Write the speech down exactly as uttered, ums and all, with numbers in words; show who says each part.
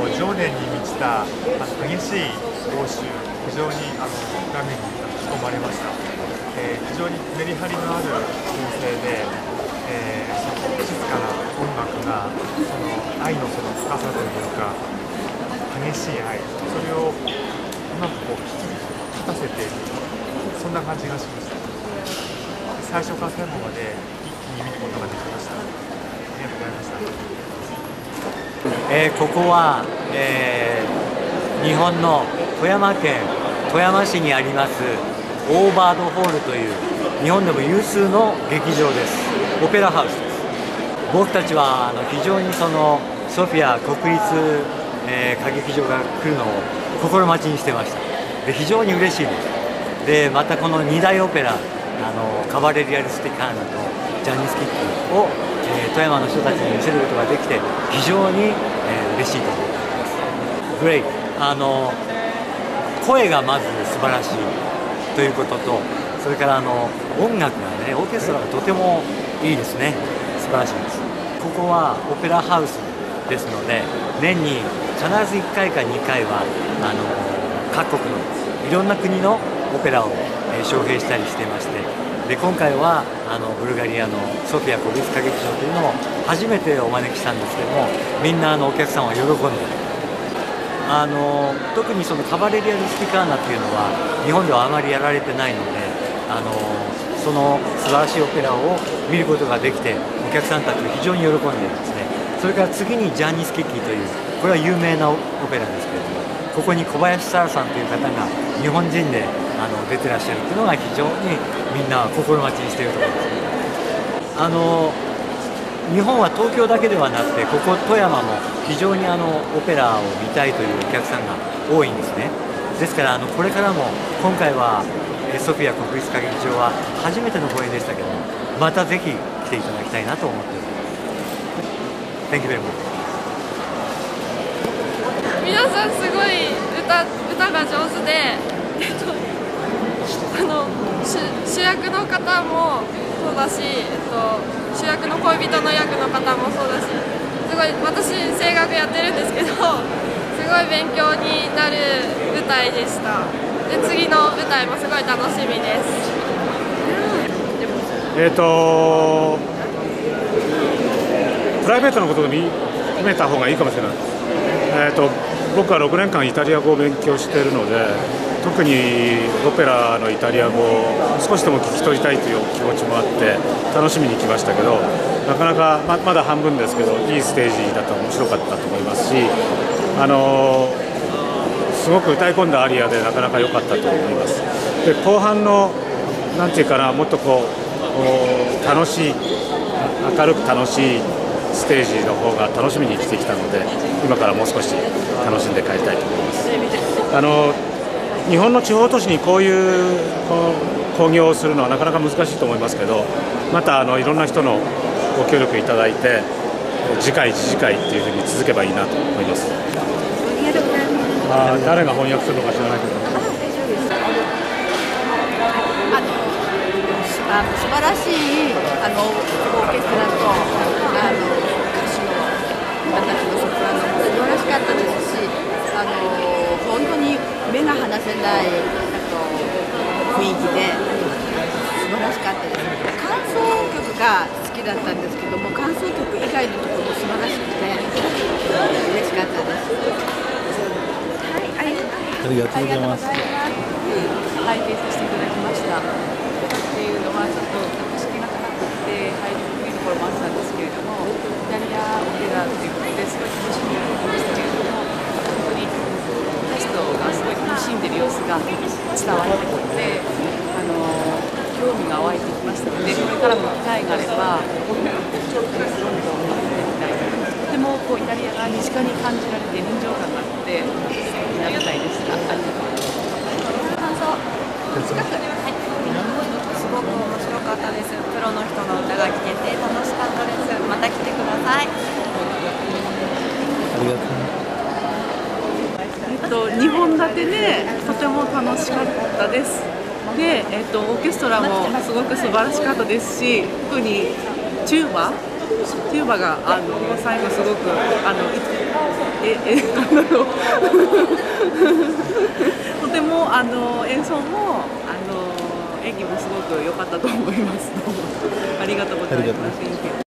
Speaker 1: 情念に満ちたあの激しい応酬、非常にあの画面に引き込まれました。えー、非常にメリハリのある構成で、えー、その静かな音楽がその愛のその深さというか、激しい愛、それをうまくこう引き立たせている、そんな感じがしました。最初から最後まで一気に見ることができました。ありがとうございました。
Speaker 2: えー、ここは、えー、日本の富山県富山市にありますオーバードホールという日本でも有数の劇場です。オペラハウスです。僕たちはあの非常にそのソフィア国立、えー、歌劇場が来るのを心待ちにしてました。で非常に嬉しいです。でまたこのに大オペラ、あのカバレリア・ルスティカーナとジャニス・キックを、えー、富山の人たちに見せることができて非常に、えー、嬉しいと思います。グレイ、あの声がまず素晴らしいということと、それからあの音楽がね、オーケストラがとてもいいですね。素晴らしいです。ここはオペラハウスですので、年に必ずいっかいかにかいはあの各国のいろんな国のオペラを、えー、招聘したりしていまして、で今回はあのブルガリアのソフィア国立歌劇場というのを初めてお招きしたんですけども、みんなあのお客さんは喜んで、あの特にそのカバレリア・ルスティカーナっていうのは日本ではあまりやられてないので、あのその素晴らしいオペラを見ることができて、お客さんたちが非常に喜んでいるんですね。それから次にジャンニス・キッキーという、これは有名なオペラですけれども、ここに小林沙羅さんという方が日本人であの出てらっしゃるというのが非常にみんな心待ちにしているところです。あの日本は東京だけではなくて、ここ富山も非常にあのオペラを見たいというお客さんが多いんですね。ですからあのこれからも今回はソフィア国立歌劇場は初めての公演でしたけども、またぜひ来ていただきたいなと思っております。Thank you very much。
Speaker 3: 皆さんすごい歌歌が上手で、えっと、あの主主役の方もそうだし、えっと、主役の恋人の役の方もそうだし、すごい私声楽やってるんですけど、すごい勉強になる舞台でした。で次の舞台もすごい楽しみです。
Speaker 4: えっとプライベートのことを見めた方がいいかもしれない。えーと僕はろくねんかんイタリア語を勉強しているので、特にオペラのイタリア語を少しでも聞き取りたいという気持ちもあって楽しみに来ましたけど、なかなか ま, まだ半分ですけどいいステージだと面白かったと思いますし、あのすごく歌い込んだアリアでなかなか良かったと思います。で後半のなんていうかな、もっとこう楽しい、明るく楽しいステージの方が楽しみに生きてきたので、今からもう少し楽しんで帰りたいと思います。あの日本の地方都市にこういう興行をするのはなかなか難しいと思いますけど、またあのいろんな人のご協力いただいて、次回次次回っていうふうに続けばいいなと思います。あ誰が翻訳するのか知らないけど、
Speaker 5: あの素晴らしいあのオーケストラとあの歌手の方たちのソプラノも素晴らしかったですし、あの本当に目が離せないあの雰囲気で素晴らしかったです。感想曲が好きだったんですけども、感想曲以外のところも素晴らしくて嬉しかったです。はい、ありがとうございます。拝見させていただきました。っていうのはちょっと格式が高くて入りにくいところもあったんですけれども、イタリアオペラということですごい楽しみになりましたけれども、本当にキャストがすごい楽しんでいる様子が伝わってきて、あの興味が湧いてきましたので、これからも機会があればどんどんどんどん見てみたいと。とてもこうイタリアが身近に感じられて臨場感があって素敵な舞台でした。ありがとうございます。感想近く、はい、すごく面白かったです。プロの人の歌が聴けて楽しかったです。また来てください。
Speaker 6: ありがとう。
Speaker 7: えっとにほん立てでとても楽しかったです。で、えっとオーケストラもすごく素晴らしかったですし、特にチューバチューバがあの最後すごくあのええなんだろうとてもあの演奏もあの演技もすごく良かったと思います。ありがとうございます。